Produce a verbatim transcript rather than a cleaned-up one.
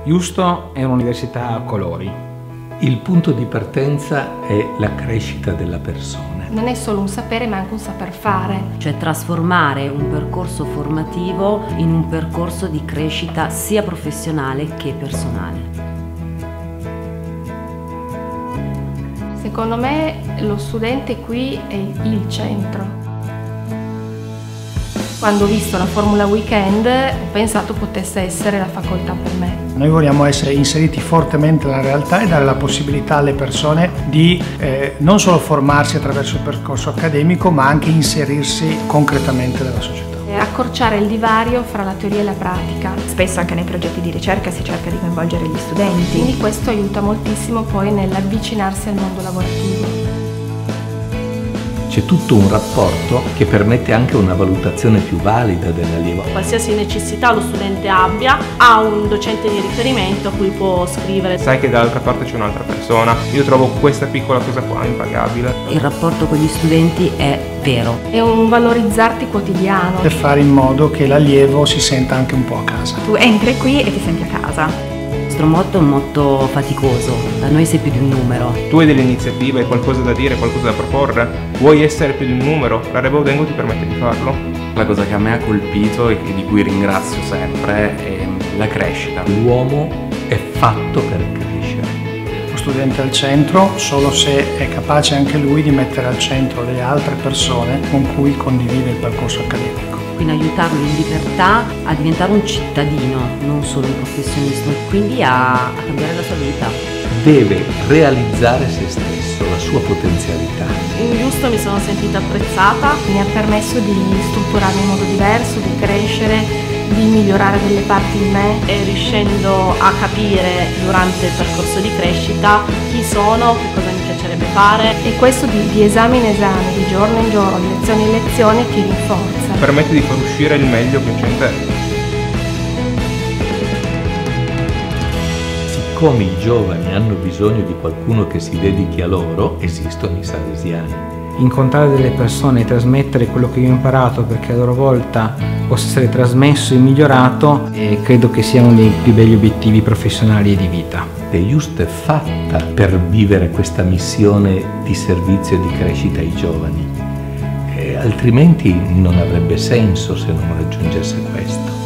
Justo è un'università a colori. Il punto di partenza è la crescita della persona. Non è solo un sapere ma anche un saper fare. Cioè trasformare un percorso formativo in un percorso di crescita sia professionale che personale. Secondo me lo studente qui è il centro. Quando ho visto la Formula Weekend ho pensato potesse essere la facoltà per me. Noi vogliamo essere inseriti fortemente nella realtà e dare la possibilità alle persone di eh, non solo formarsi attraverso il percorso accademico, ma anche inserirsi concretamente nella società. E accorciare il divario fra la teoria e la pratica. Spesso anche nei progetti di ricerca si cerca di coinvolgere gli studenti. Quindi questo aiuta moltissimo poi nell'avvicinarsi al mondo lavorativo. C'è tutto un rapporto che permette anche una valutazione più valida dell'allievo. Qualsiasi necessità lo studente abbia, ha un docente di riferimento a cui può scrivere. Sai che dall'altra parte c'è un'altra persona, io trovo questa piccola cosa qua impagabile. Il rapporto con gli studenti è vero. È un valorizzarti quotidiano. Per fare in modo che l'allievo si senta anche un po' a casa. Tu entri qui e ti senti a casa. Il nostro motto è un motto faticoso, da noi sei più di un numero. Tu hai delle iniziative, hai qualcosa da dire, qualcosa da proporre, vuoi essere più di un numero, la Rebodengo ti permette di farlo. La cosa che a me ha colpito e di cui ringrazio sempre è la crescita. L'uomo è fatto per crescere. Lo studente è al centro solo se è capace anche lui di mettere al centro le altre persone con cui condivide il percorso accademico. Quindi aiutarlo in libertà a diventare un cittadino, non solo un professionista, quindi a, a cambiare la sua vita. Deve realizzare se stesso, la sua potenzialità. In Giusto mi sono sentita apprezzata. Mi ha permesso di strutturarmi in modo diverso, di crescere, di migliorare delle parti di me. E riuscendo a capire durante il percorso di crescita chi sono, che cosa mi piacerebbe fare. E questo di, di esame in esame, di giorno in giorno, di lezione in lezione ti rinforza. Permette di far uscire il meglio che c'è in te. Siccome i giovani hanno bisogno di qualcuno che si dedichi a loro, esistono i salesiani. Incontrare delle persone e trasmettere quello che io ho imparato perché a loro volta possa essere trasmesso e migliorato, e credo che sia uno dei più belli obiettivi professionali e di vita. E Just è fatta per vivere questa missione di servizio e di crescita ai giovani. E altrimenti non avrebbe senso se non raggiungesse questo.